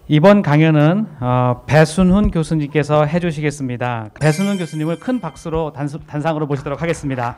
이번 강연은 배순훈 교수님께서 해주시겠습니다. 배순훈 교수님을 큰 박수로 단상으로 모시도록 하겠습니다.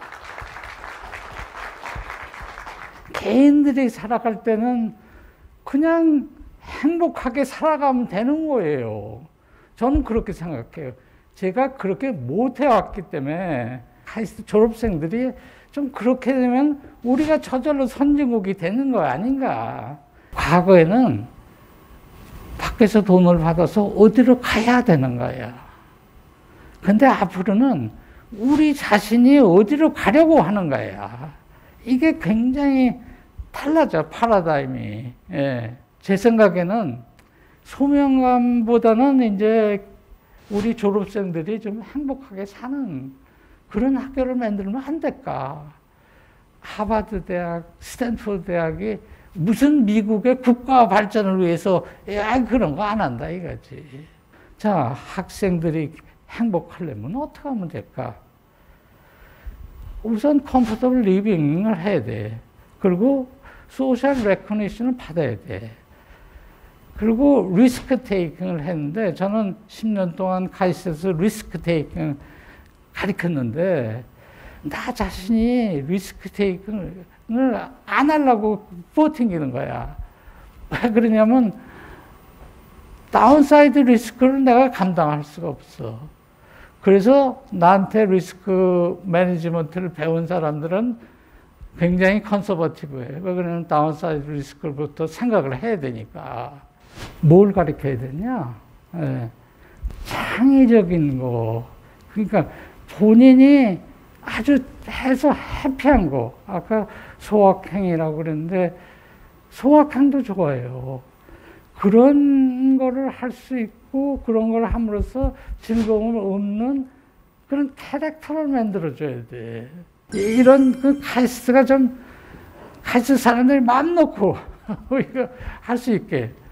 개인들이 살아갈 때는 그냥 행복하게 살아가면 되는 거예요. 저는 그렇게 생각해요. 제가 그렇게 못 해왔기 때문에 하이스트 졸업생들이 좀 그렇게 되면 우리가 저절로 선진국이 되는 거 아닌가. 과거에는 밖에서 돈을 받아서 어디로 가야 되는 거야. 근데 앞으로는 우리 자신이 어디로 가려고 하는 거야. 이게 굉장히 달라져, 파라다임이. 예. 제 생각에는 소명감보다는 이제 우리 졸업생들이 좀 행복하게 사는 그런 학교를 만들면 안 될까. 하버드 대학, 스탠포드 대학이 무슨 미국의 국가 발전을 위해서 그런 거 안 한다 이거지. 자, 학생들이 행복하려면 어떻게 하면 될까? 우선 컴포터블 리빙을 해야 돼. 그리고 소셜 레코니션을 받아야 돼. 그리고 리스크 테이킹을 했는데 저는 10년 동안 카이스트에서 리스크 테이킹을 가르쳤는데 나 자신이 리스크 테이킹을 안 하려고 버팅기는 거야. 왜 그러냐면 다운사이드 리스크를 내가 감당할 수가 없어. 그래서 나한테 리스크 매니지먼트를 배운 사람들은 굉장히 컨서버티브해. 왜 그러냐면 다운사이드 리스크부터 생각을 해야 되니까. 뭘 가르쳐야 되냐? 예. 창의적인 거. 그러니까 본인이 아주 해서 해피한 거. 아까 소확행이라고 그랬는데 소확행도 좋아요. 그런 거를 할 수 있고 그런 걸 함으로써 즐거움을 얻는 그런 캐릭터를 만들어줘야 돼. 이런 그 카이스트가 좀 카이스트 사람들이 마음 놓고 할 수 있게.